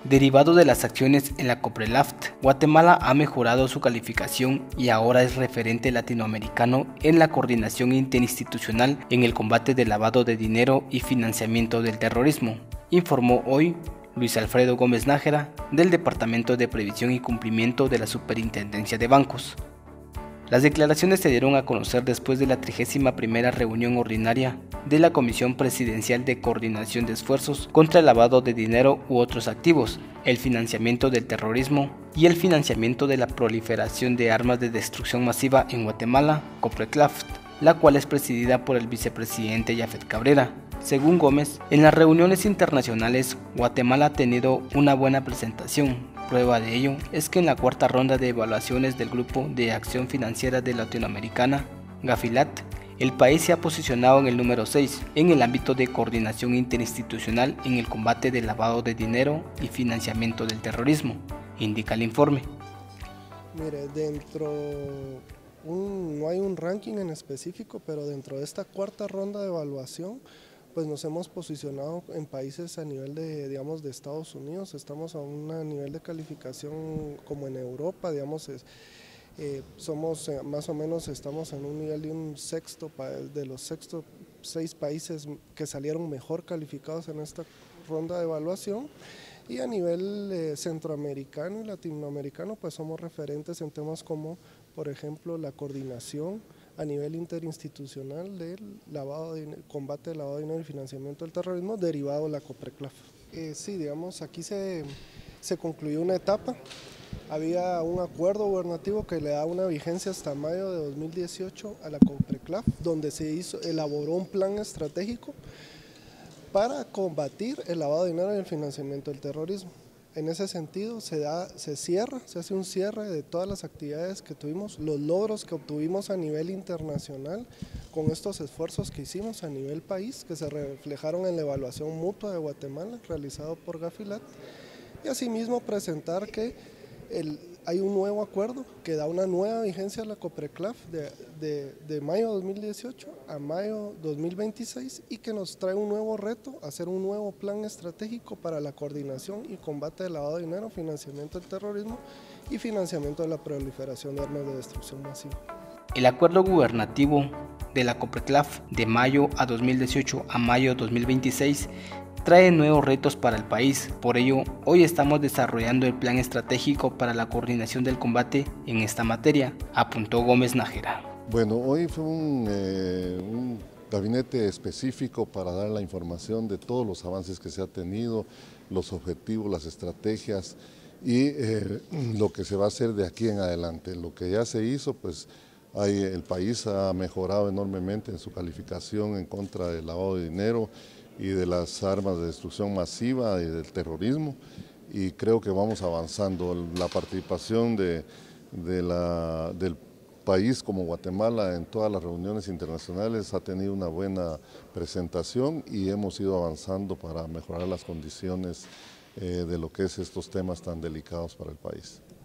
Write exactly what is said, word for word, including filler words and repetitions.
Derivado de las acciones en la COPRELAF, Guatemala ha mejorado su calificación y ahora es referente latinoamericano en la coordinación interinstitucional en el combate del lavado de dinero y financiamiento del terrorismo, informó hoy Luis Alfredo Gómez Nájera del Departamento de Previsión y Cumplimiento de la Superintendencia de Bancos. Las declaraciones se dieron a conocer después de la trigésima primera reunión ordinaria de la Comisión Presidencial de Coordinación de Esfuerzos contra el Lavado de Dinero u otros activos, el financiamiento del terrorismo y el financiamiento de la proliferación de armas de destrucción masiva en Guatemala, COPRELAF, la cual es presidida por el vicepresidente Yafet Cabrera. Según Gómez, en las reuniones internacionales, Guatemala ha tenido una buena presentación. Prueba de ello es que en la cuarta ronda de evaluaciones del Grupo de Acción Financiera de Latinoamericana, GAFILAT, el país se ha posicionado en el número seis en el ámbito de coordinación interinstitucional en el combate del lavado de dinero y financiamiento del terrorismo, indica el informe. Mire, dentro, un, no hay un ranking en específico, pero dentro de esta cuarta ronda de evaluación, pues nos hemos posicionado en países a nivel de, digamos, de Estados Unidos, estamos a un nivel de calificación como en Europa, digamos, es, eh, somos eh, más o menos, estamos en un nivel de un sexto, de los sextos seis países que salieron mejor calificados en esta ronda de evaluación, y a nivel eh, centroamericano y latinoamericano, pues somos referentes en temas como, por ejemplo, la coordinación a nivel interinstitucional del lavado de, combate del lavado de dinero y financiamiento del terrorismo derivado de la COPRELAF. Eh, sí, digamos, aquí se, se concluyó una etapa, había un acuerdo gubernativo que le da una vigencia hasta mayo de dos mil dieciocho a la COPRELAF, donde se hizo, elaboró un plan estratégico para combatir el lavado de dinero y el financiamiento del terrorismo. En ese sentido se, da, se cierra, se hace un cierre de todas las actividades que tuvimos, los logros que obtuvimos a nivel internacional con estos esfuerzos que hicimos a nivel país, que se reflejaron en la evaluación mutua de Guatemala realizado por GAFILAT, y asimismo presentar que el, hay un nuevo acuerdo que da una nueva vigencia a la COPRELAF de, de, de mayo de dos mil dieciocho a mayo de dos mil veintiséis y que nos trae un nuevo reto, hacer un nuevo plan estratégico para la coordinación y combate del lavado de dinero, financiamiento del terrorismo y financiamiento de la proliferación de armas de destrucción masiva. El acuerdo gubernativo de la COPRELAF de mayo a dos mil dieciocho a mayo de dos mil veintiséis trae nuevos retos para el país. Por ello, hoy estamos desarrollando el plan estratégico para la coordinación del combate en esta materia, apuntó Gómez Nájera. Bueno, hoy fue un, eh, un gabinete específico para dar la información de todos los avances que se ha tenido, los objetivos, las estrategias y eh, lo que se va a hacer de aquí en adelante. Lo que ya se hizo, pues hay, el país ha mejorado enormemente en su calificación en contra del lavado de dinero y de las armas de destrucción masiva y del terrorismo, y creo que vamos avanzando. La participación de, de la, del país como Guatemala en todas las reuniones internacionales ha tenido una buena presentación y hemos ido avanzando para mejorar las condiciones eh, de lo que es estos temas tan delicados para el país.